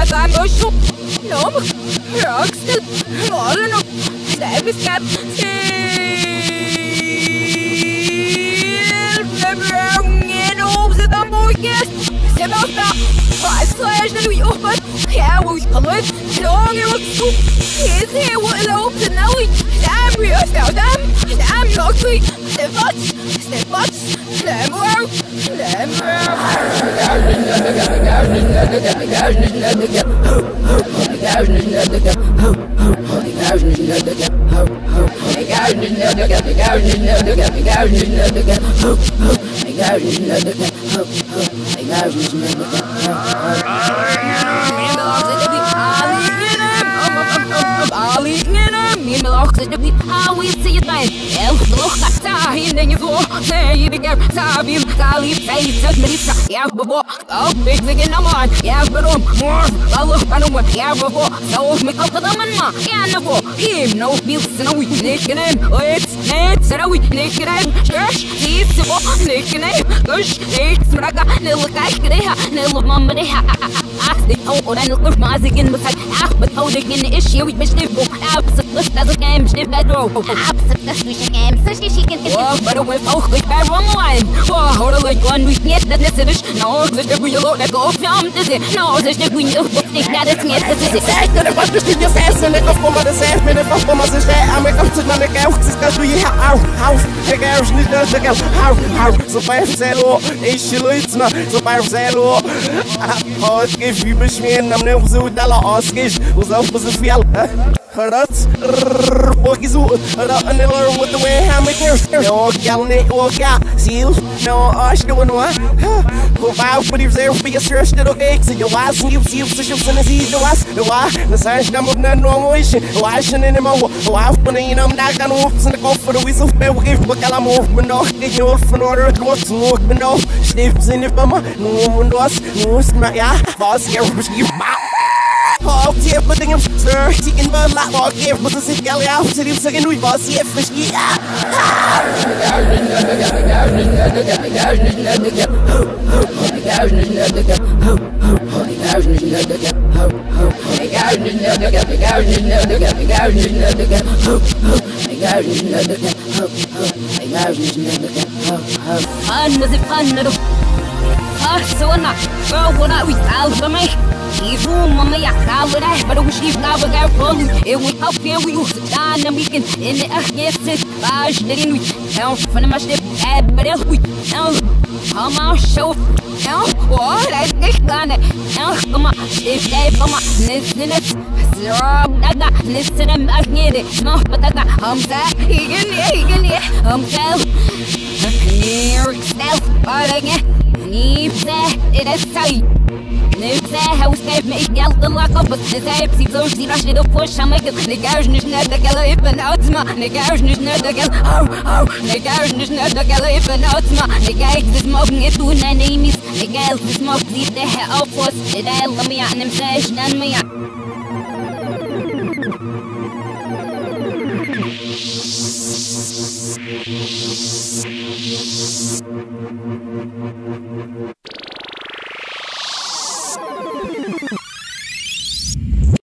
I'm a show. No, rocks still falling up. Stab is cap. I slash the new but yeah, we come with long and soup. He's here with open now. I'm real now, I'm not sweet. The butts, them out, how we see it then. Look at time, then you go. Say you get Sabim, Kali, face, Melissa, yeah, before. Oh, big again, I'm on. Yeah, but more. I look, I know what, yeah, before. So, make up the man, yeah, no, him, no bills, no, we naked him. It's so we naked him. Church, he's so naked him. Gush, it's Raga, Nilla Kaika, Nilla Mama, they have. They told and look, Mazik in the side, but holding in the issue, we wish they go out. As a game, she bedroom. Absolutely, she can, so she can get off, but with all the bad one line. Oh, hold on, like 1 week, yes, that's the dish. No, the we load that go from this. No, the ship we know, but think that it's not this. Say to the bus, you just ask and let us come on the same minute of Thomas is there. I make up to the house, because we have our house. The girls need to take out how. So, by Zelo, she leads now. So, by Zelo, oh, if you wish me and I'm never so dollar or skish, was up with the field. That's what is another with the way I make her. No, Galney or Gal, Seal, no, I should know what. Go out, but if there be a search little eggs, and you was and you see officials and see the was the why the size number of normal issue. Why shouldn't anymore? Why when I'm not gonna walk in the golf for the whistle, but we give what I'm moving off. Get you off an order, what's walking off. Snips in the bummer, no one was, no, my yeah, boss here, you oh, dear, but I'm sir, chicken bird, like all give, but it's a galley out to him second we boss here, fish, yeah. Fun was it fun, little? So enough, girl, what are we out for me? He's room, Mama, I call it that, but we sleep now, we got rolling. If we up here, we use the time, and we can in the yes, it's large, then we down from my ship, but else we down. Come on, show down, what I think on it. Now, come on, if they come on, listen it. Listen, I get it. No, but I got that. He can hear, near itself, but again, leave that, it is tight. نفسها وسايب مقيال طلقة بس سايب سيبزوج دي راش ندفوش عمك نجاوش نجنادك يلا يبن أوتما نجاوش نجنادك يلا نجاوش نجنادك يلا يبن أوتما نجايك زسموك نيتونا نيميس نجايل زسموك زيتها أوفوس ندايل لميع نمساش نانميع